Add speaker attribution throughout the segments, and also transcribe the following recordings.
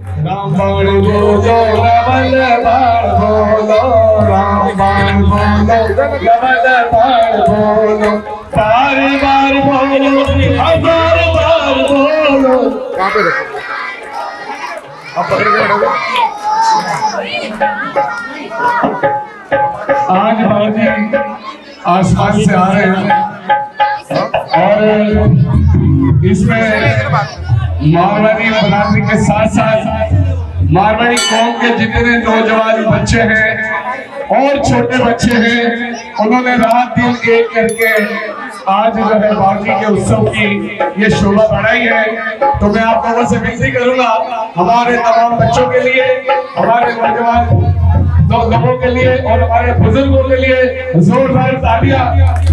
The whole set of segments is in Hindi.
Speaker 1: राम बाण बोलो रमल बाण बोलो, राम बाण बोलो रमल बाण बोलो, बार बार बोलो हजार बार बोलो।
Speaker 2: कहाँ पे रखो आप पकड़ के बैठोगे।
Speaker 1: आज बाबूजी आसमान से आ रहे हैं और इसमें मारवाड़ी बरादरी के साथ साथ मारवाड़ी कौम के जितने नौजवान बच्चे हैं और छोटे बच्चे हैं, उन्होंने रात दिन एक करके आज जो है बागी के उत्सव की ये शोभा बढ़ाई है। तो मैं आप लोगों से विनती करूंगा, हमारे तमाम बच्चों के लिए, हमारे नौजवान लोगों के लिए और हमारे बुजुर्गों के लिए जोरदार तालियां।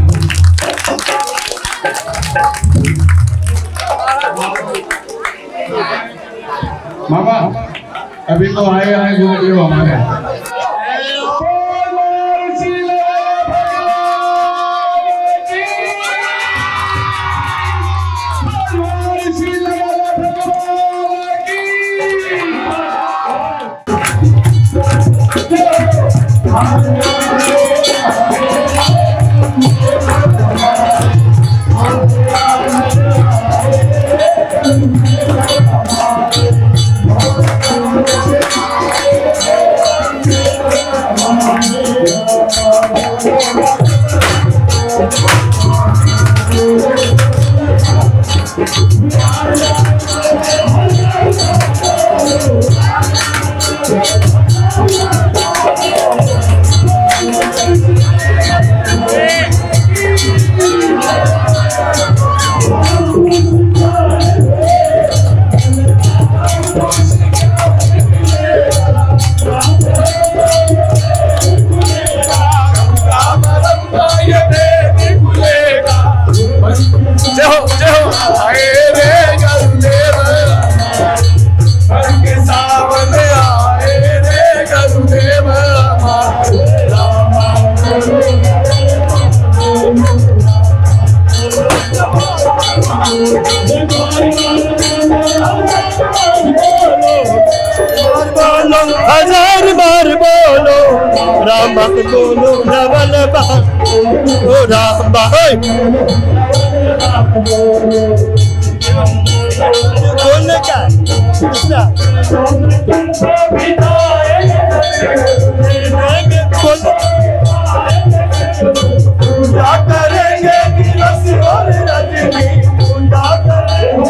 Speaker 1: मामा अभी तो आए जो हमारे
Speaker 3: हजार बार बोलो राम बोलो रमल बाण ओ राम भाई बोलने का पूजा करेंगे दिवस और रजनी, पूजा करेंगे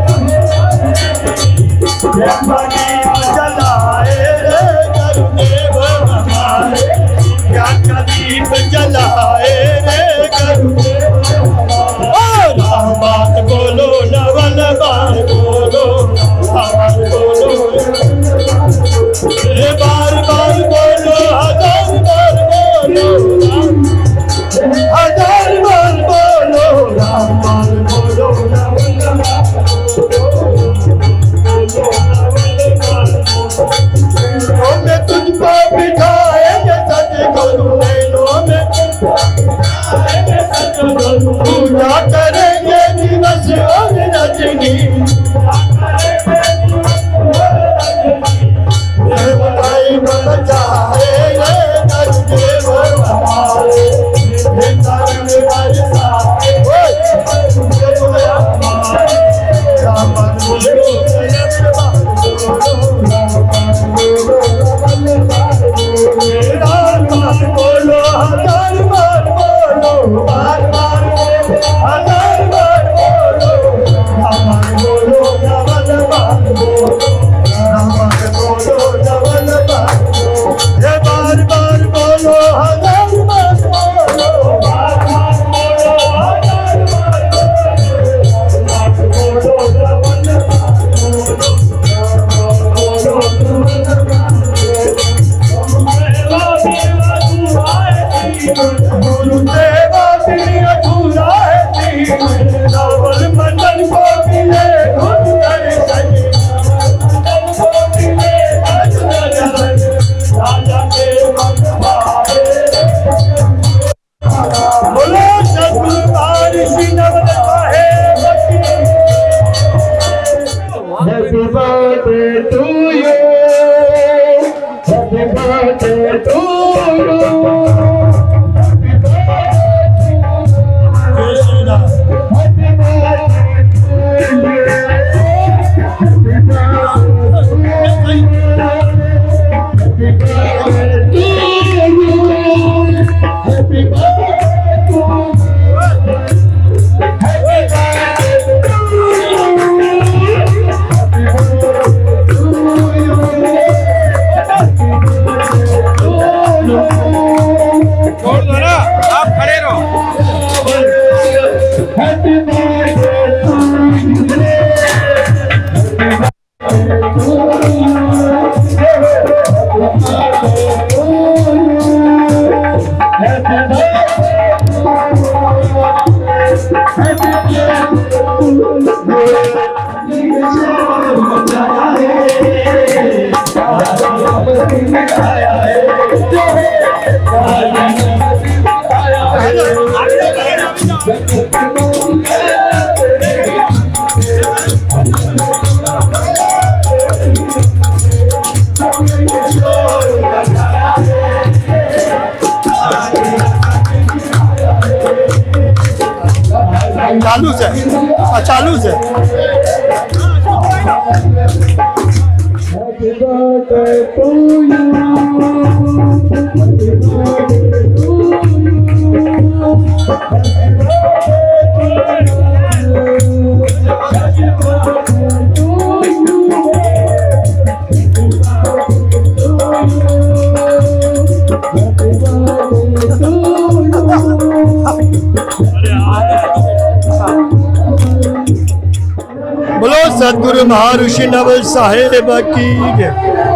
Speaker 3: जलाए रे करुदेव हमारे, ज्ञान का दीप जलाए रे करुदेव हमारे। राम बात बोलो नवल बार बोलो, बार बोलो रे बार बार बोलो, हजार बार बोलो, हजार बार बोलो, राम बार बोलो नवल में तुझको बिठाएंगे सच गुरु मेलों में, चालू से चालू से बोलो सदगुरु महर्षि नवल साहेब की जय।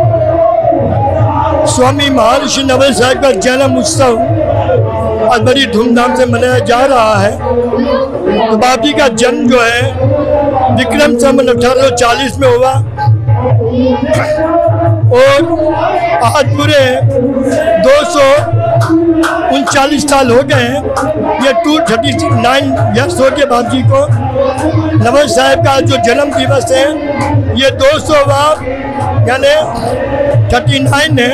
Speaker 3: स्वामी महर्षि नवल साहेब का जन्म उत्सव आज बड़ी धूमधाम से मनाया जा रहा है। तो बाप जी का जन्म जो है विक्रम संवत 1840 में हुआ और आज पूरे 239 साल हो गए हैं। ये 239 ईयर्स हो गए बाप जी को। नवल साहेब का जो जन्म दिवस है ये 200वां यानी 39 है।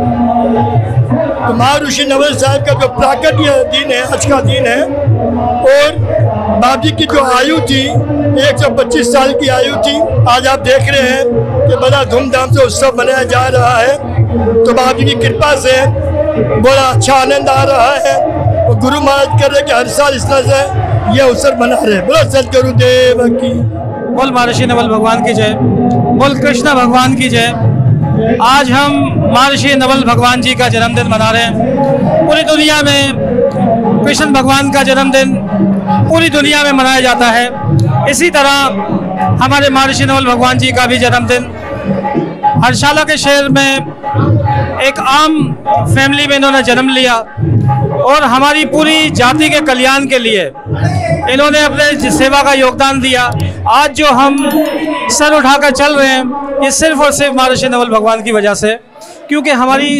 Speaker 3: तो महर्षि नवल साहेब का जो प्राकट्य दिन है आज का दिन है। और बाप जी की जो आयु थी 125 साल की आयु थी। आज आप देख रहे हैं कि बड़ा धूमधाम से उत्सव मनाया जा रहा है। तो बाप जी की कृपा से बड़ा अच्छा आनंद आ रहा है और गुरु महाराज कर रहे कि हर साल इस तरह से यह अवसर बना रहे। बोलो सदगुरुदेव की।
Speaker 4: बोल महर्षि नवल भगवान की जय। बोल कृष्ण भगवान की जय। आज हम महर्षि नवल भगवान जी का जन्मदिन मना रहे हैं। पूरी दुनिया में कृष्ण भगवान का जन्मदिन पूरी दुनिया में मनाया जाता है। इसी तरह हमारे महर्षि नवल भगवान जी का भी जन्मदिन हर्षाला के शहर में एक आम फैमिली में इन्होंने जन्म लिया और हमारी पूरी जाति के कल्याण के लिए इन्होंने अपने सेवा का योगदान दिया। आज जो हम सर उठाकर चल रहे हैं ये सिर्फ और सिर्फ महर्षि नवल भगवान की वजह से, क्योंकि हमारी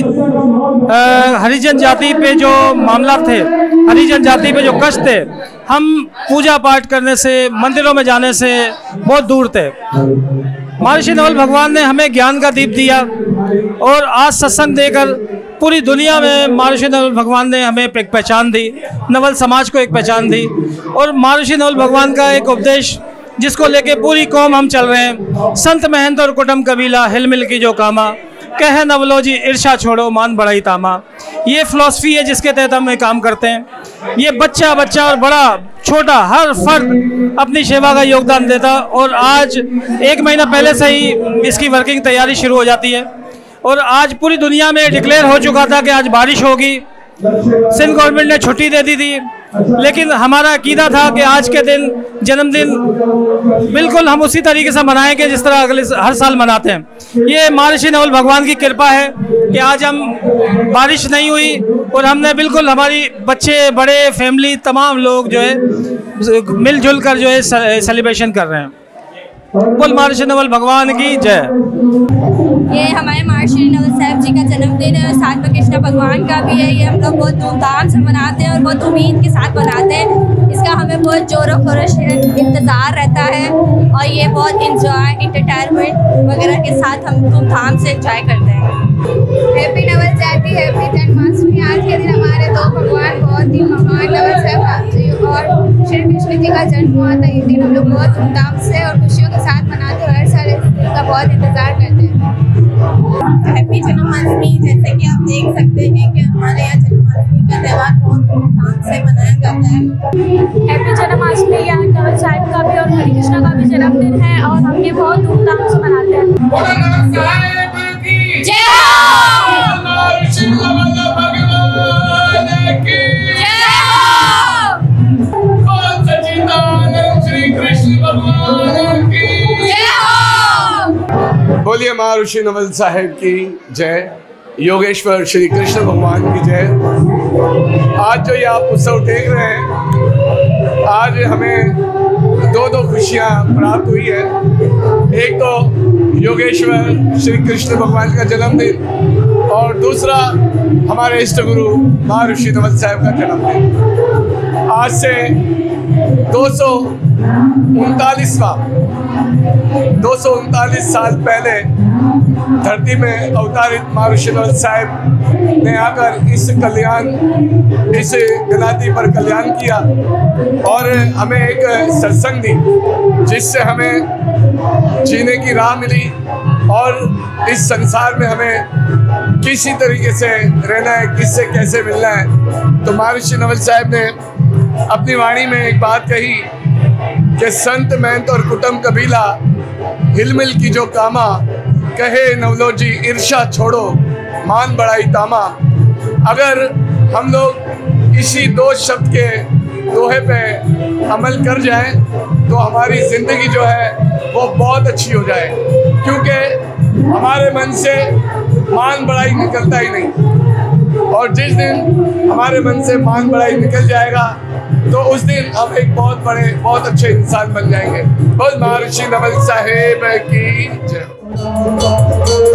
Speaker 4: हरिजन जाति पे जो मामला थे, हरिजन जाति पे जो कष्ट थे, हम पूजा पाठ करने से, मंदिरों में जाने से बहुत दूर थे। महर्षि नवल भगवान ने हमें ज्ञान का दीप दिया और आज सत्संग देकर पूरी दुनिया में महर्षि नवल भगवान ने हमें एक पहचान दी, नवल समाज को एक पहचान दी। और महर्षि नवल भगवान का एक उपदेश जिसको लेके पूरी कौम हम चल रहे हैं, संत महंत और कुटुंब कबीला हिल मिल की जो कामा, कह नवलो जी ईर्षा छोड़ो मान बढ़ाई तामा। ये फिलॉसफी है जिसके तहत हम काम करते हैं। ये बच्चा बच्चा और बड़ा छोटा हर फर्द अपनी सेवा का योगदान देता और आज 1 महीना पहले से ही इसकी वर्किंग तैयारी शुरू हो जाती है। और आज पूरी दुनिया में डिक्लेयर हो चुका था कि आज बारिश होगी। सिंध गवर्नमेंट ने छुट्टी दे दी थी, लेकिन हमारा अकीदा था कि आज के दिन जन्मदिन बिल्कुल हम उसी तरीके से मनाएंगे जिस तरह अगले हर साल मनाते हैं। ये महर्षि नवल भगवान की कृपा है कि आज हम बारिश नहीं हुई और हमने बिल्कुल हमारी बच्चे बड़े फैमिली तमाम लोग जो है मिलजुल कर जो है सेलिब्रेशन कर रहे हैं। बोल महर्षि नवल भगवान की जय।
Speaker 5: ये हमारे महर्षि नवल साहब जी का जन्मदिन है और साथ में कृष्ण भगवान का भी है। ये हम लोग बहुत धूमधाम से मनाते हैं और बहुत उम्मीद के साथ मनाते हैं। इसका हमें बहुत जोरों खरोश से इंतज़ार रहता है और ये बहुत इंजॉय एंटरटेनमेंट वगैरह के साथ हम धूमधाम से इंजॉय करते हैं। हैप्पी नवल जयंती, हैप्पी जन्माष्टमी। आज के दिन हमारे दो भगवान बहुत ही महान नवल साहब जी और श्री कृष्ण जी का जन्म हुआ था। ये दिन हम लोग बहुत धूमधाम से और खुशियों के साथ मनाते हैं। हर साल इस दिन का बहुत इंतज़ार करते हैं। हैप्पी जन्माष्टमी। जैसे कि आप देख सकते हैं कि हमारे यहाँ जन्माष्टमी का त्यौहार बहुत धूमधाम से मनाया जाता है।
Speaker 6: हैप्पी जन्माष्टमी यहाँ नवल साहिब का भी और हरे कृष्णा का भी जन्मदिन है और हम ये बहुत धूमधाम से मनाते हैं।
Speaker 5: जय हो।
Speaker 1: महर्षि नवल भगवान की
Speaker 5: जय हो।
Speaker 1: सच्चिदानंद श्री कृष्ण भगवान की
Speaker 5: जय हो।
Speaker 1: बोलिए महर्षि नवल साहेब की जय, योगेश्वर श्री कृष्ण भगवान की जय। आज जो ये आप उत्सव देख रहे हैं, आज हमें
Speaker 2: दो खुशियाँ प्राप्त हुई है। एक तो योगेश्वर श्री कृष्ण भगवान का जन्मदिन और दूसरा हमारे इष्ट गुरु महर्षि नवल साहब का जन्मदिन। आज से 239 साल पहले धरती में अवतारित महर्षि नवल साहब ने आकर इस गलाती पर कल्याण किया और हमें एक सत्संग दी जिससे हमें जीने की राह मिली और इस संसार में हमें किसी तरीके से रहना है, किससे कैसे मिलना है। तो महर्षि नवल साहब ने अपनी वाणी में एक बात कही कि संत महंत और कुटुंब कबीला हिलमिल की जो कामा, कहे नवलो जी ईर्षा छोड़ो मान बढ़ाई तामा। अगर हम लोग इसी दो शब्द के दोहे पे अमल कर जाएं तो हमारी ज़िंदगी जो है वो बहुत अच्छी हो जाए, क्योंकि हमारे मन से मान बढ़ाई निकलता ही नहीं। और जिस दिन हमारे मन से मान बढ़ाई निकल जाएगा तो उस दिन हम एक बहुत अच्छे इंसान बन जाएंगे। बोल महर्षि नवल साहेब की जय।